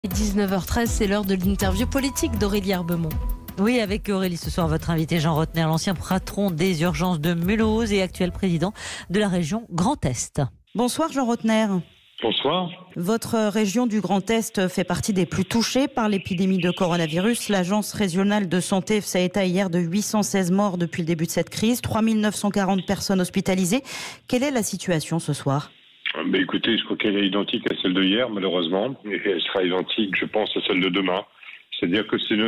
19h13, c'est l'heure de l'interview politique d'Aurélie Herbemont. Oui, avec Aurélie ce soir, votre invité Jean Rottner, l'ancien patron des urgences de Mulhouse et actuel président de la région Grand Est. Bonsoir Jean Rottner. Bonsoir. Votre région du Grand Est fait partie des plus touchées par l'épidémie de coronavirus. L'agence régionale de santé faisait état hier de 816 morts depuis le début de cette crise, 3940 personnes hospitalisées. Quelle est la situation ce soir ? Écoutez, je crois qu'elle est identique à celle de hier, malheureusement, et elle sera identique, je pense, à celle de demain. C'est-à-dire que c'est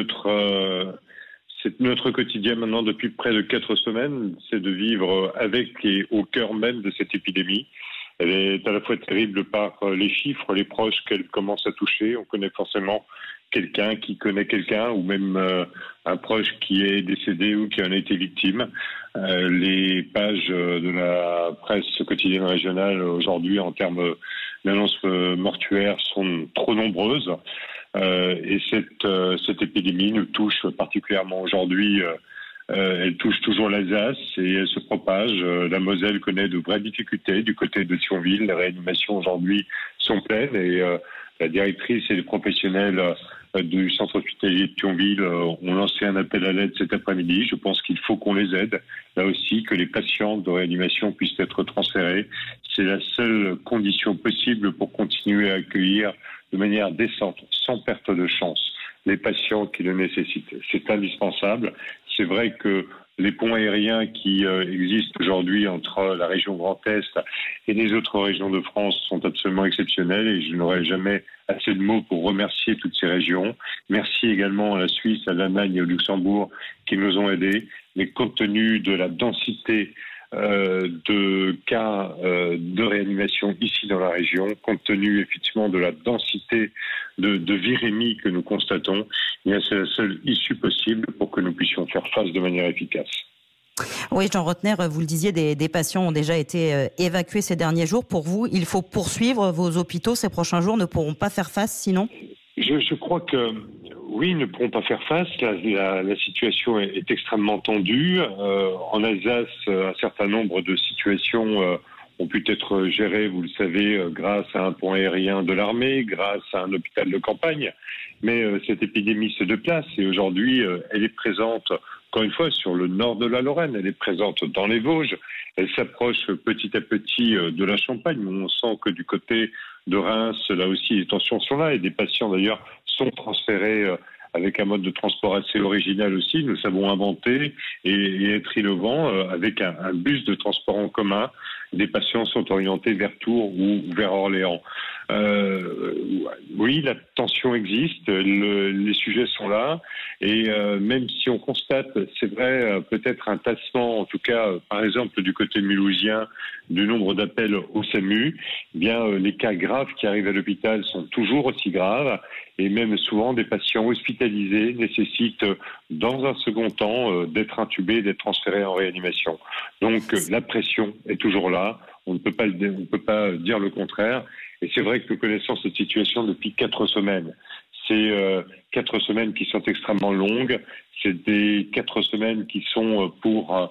notre quotidien maintenant depuis près de 4 semaines, c'est de vivre avec et au cœur même de cette épidémie. Elle est à la fois terrible par les chiffres, les proches qu'elle commence à toucher. On connaît forcément quelqu'un qui connaît quelqu'un, ou même un proche qui est décédé ou qui en a été victime. Les pages de la presse quotidienne régionale aujourd'hui en termes d'annonces mortuaires sont trop nombreuses. Et cette épidémie nous touche particulièrement aujourd'hui. Elle touche toujours l'Alsace et elle se propage. La Moselle connaît de vraies difficultés du côté de Thionville. Les réanimations aujourd'hui sont pleines et la directrice et les professionnels du centre hospitalier de Thionville ont lancé un appel à l'aide cet après-midi. Je pense qu'il faut qu'on les aide. Là aussi, que les patients de réanimation puissent être transférés. C'est la seule condition possible pour continuer à accueillir de manière décente, sans perte de chance, les patients qui le nécessitent. C'est indispensable. C'est vrai que les ponts aériens qui existent aujourd'hui entre la région Grand Est et les autres régions de France sont absolument exceptionnels et je n'aurai jamais assez de mots pour remercier toutes ces régions. Merci également à la Suisse, à l'Allemagne et au Luxembourg qui nous ont aidés. Mais compte tenu de la densité de cas de réanimation ici dans la région, compte tenu effectivement de la densité de virémie que nous constatons, c'est la seule issue possible pour que nous puissions faire face de manière efficace. Oui, Jean Rottner, vous le disiez, des patients ont déjà été évacués ces derniers jours. Pour vous, il faut poursuivre vos hôpitaux. Ces prochains jours ne pourront pas faire face sinon ? Je crois que oui, ils ne pourront pas faire face. La situation est extrêmement tendue. En Alsace, un certain nombre de situations ont pu être gérées, vous le savez, grâce à un pont aérien de l'armée, grâce à un hôpital de campagne. Mais cette épidémie se déplace et aujourd'hui, elle est présente, encore une fois, sur le nord de la Lorraine. Elle est présente dans les Vosges. Elle s'approche petit à petit de la Champagne. On sent que du côté de Reims, là aussi, les tensions sont là et des patients d'ailleurs sont transférés avec un mode de transport assez original aussi. Nous savons inventer et être innovants avec un bus de transport en commun. Des patients sont orientés vers Tours ou vers Orléans. Oui, la tension existe, les sujets sont là et même si on constate, c'est vrai, peut-être un tassement, en tout cas, par exemple, du côté mulhousien, du nombre d'appels au SAMU, eh bien, les cas graves qui arrivent à l'hôpital sont toujours aussi graves et même souvent des patients hospitalisés nécessitent dans un second temps d'être intubés, d'être transférés en réanimation. Donc la pression est toujours là, on ne peut pas dire le contraire et c'est vrai que nous connaissons cette situation depuis 4 semaines. C'est 4 semaines qui sont extrêmement longues. C'est des 4 semaines qui sont pour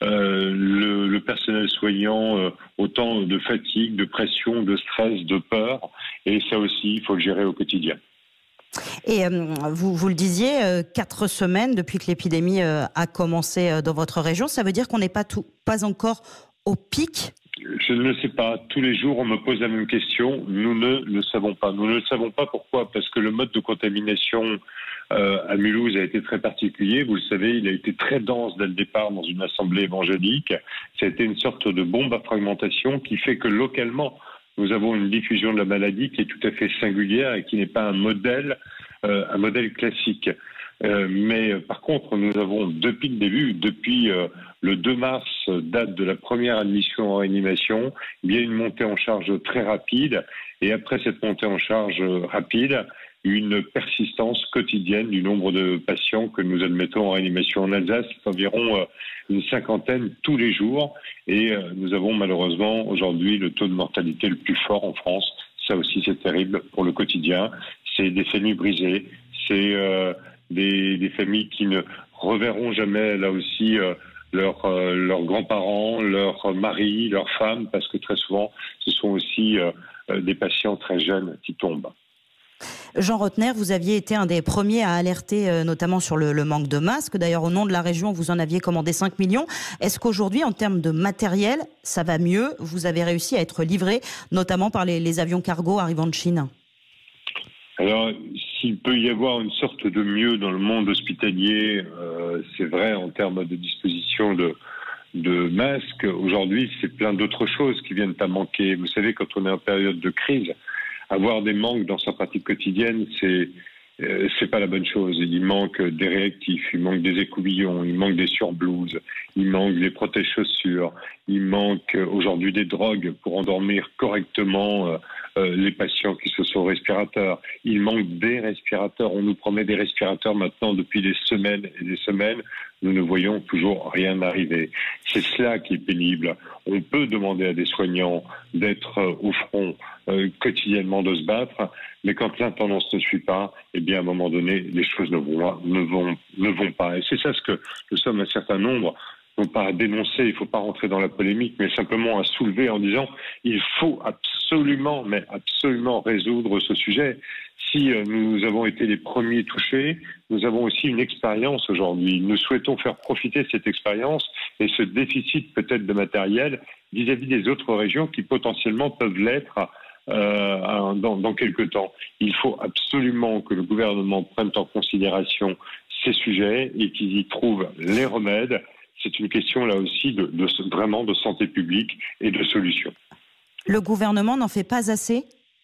le personnel soignant autant de fatigue, de pression, de stress, de peur. Et ça aussi, il faut le gérer au quotidien. Et vous le disiez, 4 semaines depuis que l'épidémie a commencé dans votre région. Ça veut dire qu'on n'est pas encore au pic ? Je ne le sais pas. Tous les jours, on me pose la même question. Nous ne le savons pas. Nous ne le savons pas. Pourquoi ? Parce que le mode de contamination à Mulhouse a été très particulier. Vous le savez, il a été très dense dès le départ dans une assemblée évangélique. Ça a été une sorte de bombe à fragmentation qui fait que localement, nous avons une diffusion de la maladie qui est tout à fait singulière et qui n'est pas un modèle classique. Mais par contre, nous avons depuis le début, depuis le 2 mars, date de la première admission en réanimation, il y a une montée en charge très rapide. Et après cette montée en charge rapide, une persistance quotidienne du nombre de patients que nous admettons en réanimation en Alsace. C'est environ une 50aine tous les jours. Et nous avons malheureusement aujourd'hui le taux de mortalité le plus fort en France. Ça aussi, c'est terrible pour le quotidien. C'est des familles brisées. C'est des familles qui ne reverront jamais, là aussi, leurs grands-parents, leurs maris, leurs femmes, parce que très souvent, ce sont aussi des patients très jeunes qui tombent. Jean Rottner, vous aviez été un des premiers à alerter notamment sur le manque de masques. D'ailleurs, au nom de la région, vous en aviez commandé 5 millions. Est-ce qu'aujourd'hui, en termes de matériel, ça va mieux? Vous avez réussi à être livré, notamment par les avions cargo arrivant de Chine? Alors, s'il peut y avoir une sorte de mieux dans le monde hospitalier, c'est vrai en termes de disposition de masques. Aujourd'hui, c'est plein d'autres choses qui viennent à manquer. Vous savez, quand on est en période de crise, avoir des manques dans sa pratique quotidienne, c'est pas la bonne chose. Il manque des réactifs, il manque des écouvillons, il manque des surblouses, il manque des protège-chaussures, il manque aujourd'hui des drogues pour endormir correctement les patients qui sont au respirateur. Il manque des respirateurs. On nous promet des respirateurs maintenant depuis des semaines et des semaines. Nous ne voyons toujours rien arriver. C'est cela qui est pénible. On peut demander à des soignants d'être au front quotidiennement, de se battre, mais quand l'intendance ne suit pas, eh bien à un moment donné, les choses ne vont pas. Et c'est ça ce que nous sommes un certain nombre, non pas à dénoncer, il ne faut pas rentrer dans la polémique, mais simplement à soulever en disant il faut absolument, mais absolument résoudre ce sujet. Si nous avons été les premiers touchés, nous avons aussi une expérience aujourd'hui. Nous souhaitons faire profiter cette expérience et ce déficit peut-être de matériel vis-à-vis des autres régions qui potentiellement peuvent l'être dans quelques temps. Il faut absolument que le gouvernement prenne en considération ces sujets et qu'il y trouve les remèdes. C'est une question là aussi vraiment de santé publique et de solutions. Le gouvernement n'en fait pas assez ?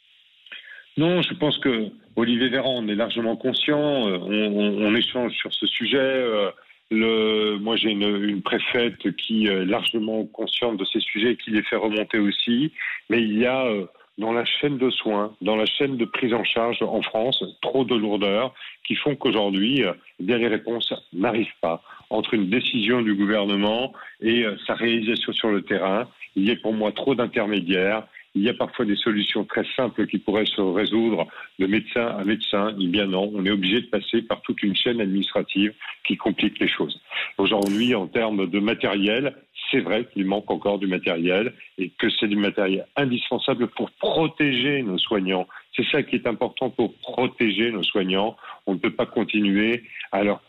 Non, je pense que Olivier Véran, on est largement conscient, on échange sur ce sujet. Moi, j'ai une préfète qui est largement consciente de ces sujets et qui les fait remonter aussi. Mais il y a dans la chaîne de soins, dans la chaîne de prise en charge en France, trop de lourdeurs qui font qu'aujourd'hui, les réponses n'arrivent pas. Entre une décision du gouvernement et sa réalisation sur le terrain, il y a pour moi trop d'intermédiaires. Il y a parfois des solutions très simples qui pourraient se résoudre de médecin à médecin. Eh bien non, on est obligé de passer par toute une chaîne administrative qui complique les choses. Aujourd'hui, en termes de matériel, c'est vrai qu'il manque encore du matériel et que c'est du matériel indispensable pour protéger nos soignants. C'est ça qui est important pour protéger nos soignants. On ne peut pas continuer à leur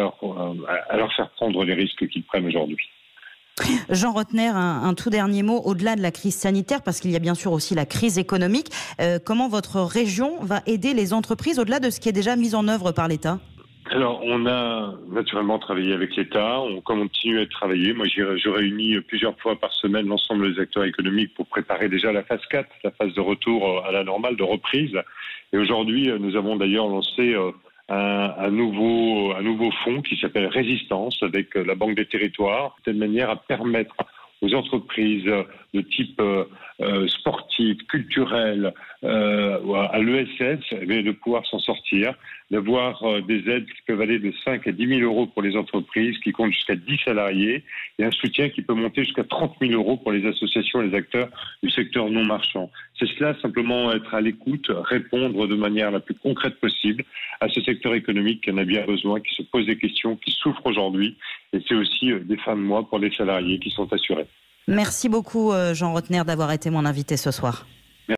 faire prendre les risques qu'ils prennent aujourd'hui. Jean Rottner, un tout dernier mot, au-delà de la crise sanitaire, parce qu'il y a bien sûr aussi la crise économique, comment votre région va aider les entreprises au-delà de ce qui est déjà mis en œuvre par l'État ? Alors, on a naturellement travaillé avec l'État, on continue à travailler. Moi, je réunis plusieurs fois par semaine l'ensemble des acteurs économiques pour préparer déjà la phase 4, la phase de retour à la normale, de reprise. Et aujourd'hui, nous avons d'ailleurs lancé un nouveau fonds qui s'appelle Résistance avec la Banque des Territoires, de telle manière à permettre aux entreprises de type sportif, culturel, à l'ESS, de pouvoir s'en sortir, d'avoir des aides qui peuvent aller de 5 à 10 000 euros pour les entreprises qui comptent jusqu'à 10 salariés et un soutien qui peut monter jusqu'à 30 000 euros pour les associations et les acteurs du secteur non marchand. C'est cela, simplement être à l'écoute, répondre de manière la plus concrète possible à ce secteur économique qui en a bien besoin, qui se pose des questions, qui souffre aujourd'hui. Et c'est aussi des fins de mois pour les salariés qui sont assurés. Merci beaucoup Jean Rottner d'avoir été mon invité ce soir.